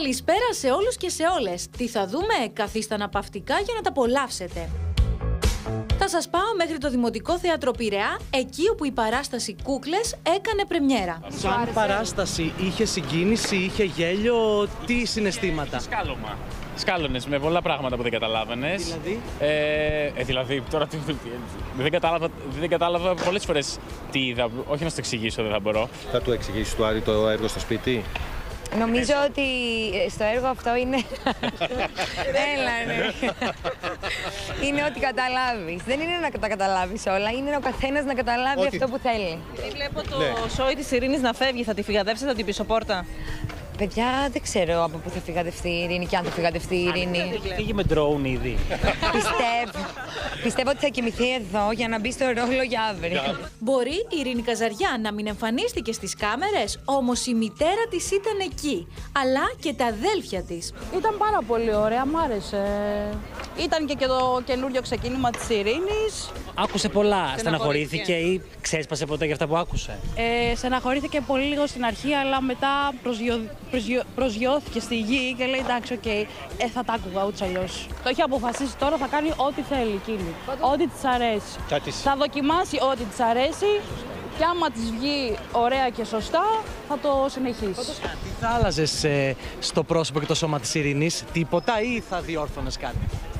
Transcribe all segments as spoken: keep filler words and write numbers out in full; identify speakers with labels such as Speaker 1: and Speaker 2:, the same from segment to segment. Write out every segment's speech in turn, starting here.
Speaker 1: Καλησπέρα σε όλους και σε όλες. Τι θα δούμε? Καθίστε αναπαυτικά για να τα απολαύσετε. Θα σας πάω μέχρι το Δημοτικό Θέατρο Πειραιά, εκεί όπου η παράσταση Κούκλες έκανε πρεμιέρα.
Speaker 2: Σαν παράσταση είχε συγκίνηση, είχε γέλιο, τι συναισθήματα?
Speaker 3: Σκάλωμα. Σκάλωνες με πολλά πράγματα που δεν καταλάβαινες.
Speaker 2: Δηλαδή?
Speaker 3: Ε, ε, δηλαδή, τώρα τι, δεν, κατάλαβα, δεν κατάλαβα πολλές φορές τι είδα. Όχι να σου το εξηγήσω, δεν θα μπορώ.
Speaker 4: Θα του εξηγήσεις του Άρη το έργο στο σπίτι?
Speaker 5: Νομίζω ότι στο έργο αυτό είναι... Έλα, ναι. Είναι ό,τι καταλάβεις. Δεν είναι να τα καταλάβεις όλα, είναι ο καθένας να καταλάβει ότι... αυτό που θέλει.
Speaker 6: Βλέπω το ναι. σόι της Ειρήνης να φεύγει, θα τη φυγαδεύσετε από την πίσω πόρτα?
Speaker 5: Παιδιά, δεν ξέρω από πού θα φυγαδευτεί η Ειρήνη και αν θα φυγαδευτεί η Ειρήνη.
Speaker 2: Φύγει με ντρόουν ήδη.
Speaker 5: Πιστεύω. Πιστεύω ότι θα κοιμηθεί εδώ για να μπει στο ρόλο για αύριο.
Speaker 1: Μπορεί η Ειρήνη Καζαριά να μην εμφανίστηκε στις κάμερες, όμως η μητέρα της ήταν εκεί, αλλά και τα αδέλφια της.
Speaker 7: Ήταν πάρα πολύ ωραία, μ' άρεσε. Ήταν και, και το καινούριο ξεκίνημα της Ειρήνης.
Speaker 2: Άκουσε πολλά. Στεναχωρήθηκε ή ξέσπασε ποτέ για αυτά που άκουσε?
Speaker 7: Ε, στεναχωρήθηκε πολύ λίγο στην αρχή, αλλά μετά προσγειω... Προσγειω... προσγειώθηκε στη γη και λέει εντάξει, οκ, okay, ε, θα τα άκουγα ούτως αλλιώς. Το έχει αποφασίσει τώρα, θα κάνει ό,τι θέλει εκείνη. Ό,τι της αρέσει.
Speaker 4: Κάτις.
Speaker 7: Θα δοκιμάσει ό,τι της αρέσει και άμα της βγει ωραία και σωστά, θα το συνεχίσει.
Speaker 2: Τι θα άλλαζες ε, στο πρόσωπο και το σώμα της Ειρήνης, τίποτα, ή θα διόρθωνες κάτι?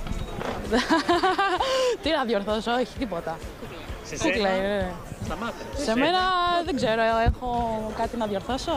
Speaker 7: Τι να διορθώσω, όχι τίποτα.
Speaker 2: Σε σένα,
Speaker 7: Κούκλα, ε.
Speaker 2: σταμάτα.
Speaker 7: Σε μένα δεν ξέρω, έχω κάτι να διορθώσω.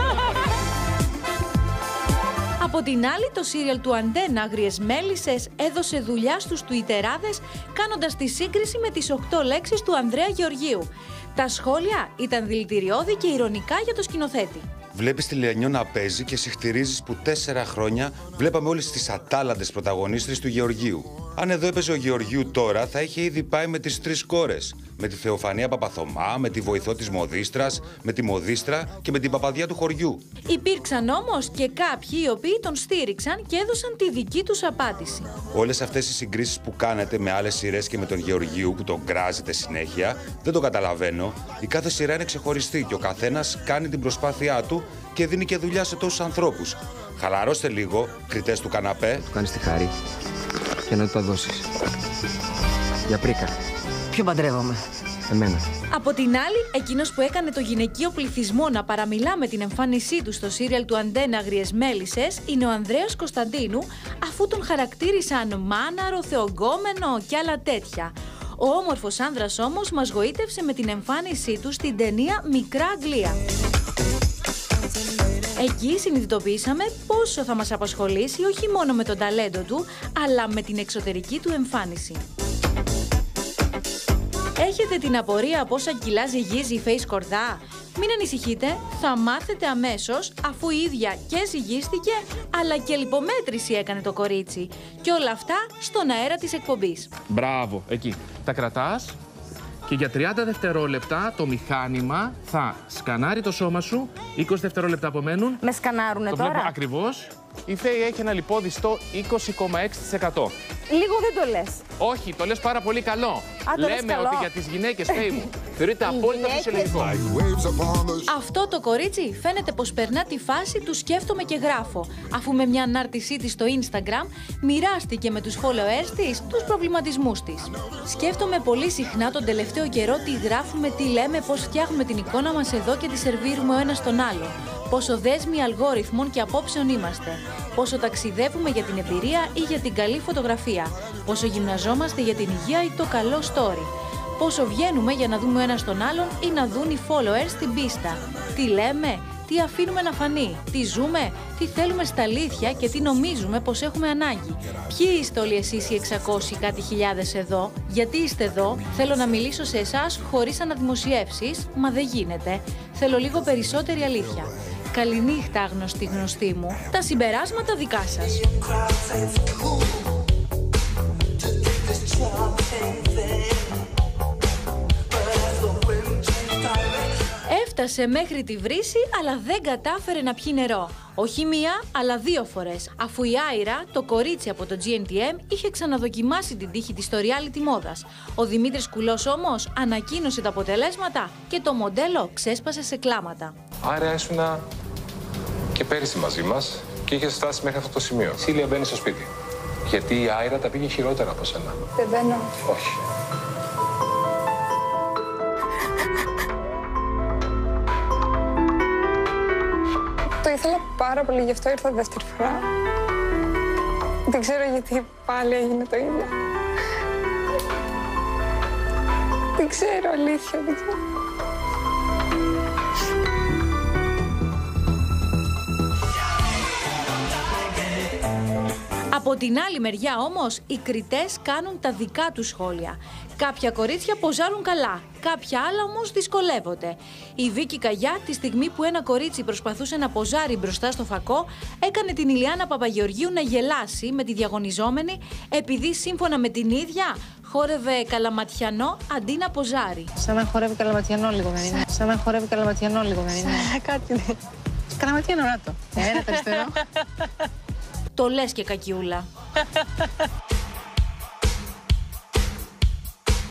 Speaker 1: Από την άλλη, το σύριαλ του Αντένα Άγριες Μέλισσες έδωσε δουλειά στους τουιτεράδες, κάνοντας τη σύγκριση με τις οκτώ λέξεις του Ανδρέα Γεωργίου. Τα σχόλια ήταν δηλητηριώδη και ειρωνικά για το σκηνοθέτη.
Speaker 8: Βλέπεις τη Λεανιό να παίζει και συχτηρίζεις που τέσσερα χρόνια βλέπαμε όλες τις ατάλλαντες πρωταγωνίστρες του Γεωργίου. Αν εδώ έπαιζε ο Γεωργίου τώρα, θα είχε ήδη πάει με τις τρεις κόρες. Με τη Θεοφανία Παπαθωμά, με τη βοηθό της Μοδίστρας, με τη Μοδίστρα και με την παπαδιά του χωριού.
Speaker 1: Υπήρξαν όμως και κάποιοι οι οποίοι τον στήριξαν και έδωσαν τη δική τους απάντηση.
Speaker 8: Όλες αυτές οι συγκρίσεις που κάνετε με άλλες σειρές και με τον Γεωργίου που τον γκράζετε συνέχεια, δεν το καταλαβαίνω. Η κάθε σειρά είναι ξεχωριστή και ο καθένας κάνει την προσπάθειά του και δίνει και δουλειά σε τόσους ανθρώπους. Χαλαρώστε λίγο, κριτές του καναπέ.
Speaker 9: Του κάνεις τη χάρη και να του τα δώσεις. Για πρίκα.
Speaker 10: Ποιο παντρεύομαι?
Speaker 9: Εμένα.
Speaker 1: Από την άλλη, εκείνος που έκανε το γυναικείο πληθυσμό να παραμιλά με την εμφάνισή του στο σύριαλ του Αντένα Άγριες Μέλισσες είναι ο Ανδρέας Κωνσταντίνου, αφού τον χαρακτήρισαν μάναρο, θεογκόμενο και άλλα τέτοια. Ο όμορφος άνδρας όμως μας γοήτευσε με την εμφάνισή του στην ταινία Μικρά Αγγλία. Εκεί συνειδητοποίησαμε πόσο θα μας απασχολήσει όχι μόνο με τον ταλέντο του, αλλά με την εξωτερική του εμφάνιση. Έχετε την απορία πόσα κιλά ζυγίζει η Face Κορδά? Μην ανησυχείτε, θα μάθετε αμέσως, αφού η ίδια και ζυγίστηκε, αλλά και λιπομέτρηση έκανε το κορίτσι. Και όλα αυτά στον αέρα της εκπομπής.
Speaker 11: Μπράβο, εκεί. Τα κρατάς και για τριάντα δευτερόλεπτα το μηχάνημα θα σκανάρει το σώμα σου, είκοσι δευτερόλεπτα απομένουν.
Speaker 5: Με σκανάρουνε
Speaker 11: το
Speaker 5: τώρα?
Speaker 11: βλέπω ακριβώς. Η Φέη έχει ένα λιπόδιστο είκοσι κόμμα έξι τοις εκατό.
Speaker 5: Λίγο δεν το λες.
Speaker 11: Όχι, το λες πάρα πολύ καλό.
Speaker 5: Α, το λες
Speaker 11: Λέμε
Speaker 5: καλό.
Speaker 11: ότι για τις γυναίκες, Φέη μου, θεωρείται απόλυτα φυσιολογικό.
Speaker 1: Αυτό το κορίτσι φαίνεται πως περνά τη φάση του σκέφτομαι και γράφω, αφού με μια ανάρτησή της στο Instagram μοιράστηκε με τους followers της τους προβληματισμούς της. Σκέφτομαι πολύ συχνά τον τελευταίο καιρό τι γράφουμε, τι λέμε, πώς φτιάχνουμε την εικόνα μας εδώ και τη σερβίρουμε ο ένας τον άλλο. Πόσο δέσμοι αλγόριθμων και απόψεων είμαστε. Πόσο ταξιδεύουμε για την εμπειρία ή για την καλή φωτογραφία. Πόσο γυμναζόμαστε για την υγεία ή το καλό story. Πόσο βγαίνουμε για να δούμε ο ένας τον άλλον ή να δουν οι followers στην πίστα. Τι λέμε, τι αφήνουμε να φανεί, τι ζούμε, τι θέλουμε στα αλήθεια και τι νομίζουμε πως έχουμε ανάγκη. Ποιοι είστε όλοι εσείς οι εξακόσιοι κάτι χιλιάδες εδώ, γιατί είστε εδώ, θέλω να μιλήσω σε εσάς χωρίς αναδημοσιεύσεις, μα δεν γίνεται. Θέλω λίγο περισσότερη αλήθεια. Καληνύχτα άγνωστη γνωστή μου, τα συμπεράσματα δικά σας. Έφτασε μέχρι τη βρύση, αλλά δεν κατάφερε να πιει νερό. Όχι μία, αλλά δύο φορές, αφού η Άιρα, το κορίτσι από το τζι εν τι εμ, είχε ξαναδοκιμάσει την τύχη της στο reality μόδας. Ο Δημήτρης Κουλός όμως ανακοίνωσε τα αποτελέσματα και το μοντέλο ξέσπασε σε κλάματα.
Speaker 12: Άρα ήσουνα
Speaker 10: και πέρυσι μαζί μας και είχε φτάσει μέχρι αυτό το σημείο. Σίλια, μπαίνει στο σπίτι. Γιατί η Άιρα τα πήγε χειρότερα από σένα.
Speaker 5: Δεν μπαίνω.
Speaker 10: Όχι.
Speaker 5: Το ήθελα πάρα πολύ, γι' αυτό ήρθα δεύτερη φορά. Δεν ξέρω γιατί πάλι έγινε το ίδιο. Δεν ξέρω, αλήθεια, δεν ξέρω.
Speaker 1: Από την άλλη μεριά όμως, οι κριτές κάνουν τα δικά τους σχόλια. Κάποια κορίτσια ποζάρουν καλά, κάποια άλλα όμως δυσκολεύονται. Η Βίκη Καγιά, τη στιγμή που ένα κορίτσι προσπαθούσε να ποζάρει μπροστά στο φακό, έκανε την Ηλιάνα Παπαγεωργίου να γελάσει με τη διαγωνιζόμενη, επειδή σύμφωνα με την ίδια χόρευε καλαματιανό αντί να ποζάρει.
Speaker 12: Σαν να χορεύει καλαματιανό λίγο δεν είναι. Σαν να χορεύει καλαματιανό λίγο δεν είναι. Κάτι είναι. Καλαματιανό, να το. Ένα, αριστερό.
Speaker 1: Το λες και κακιούλα.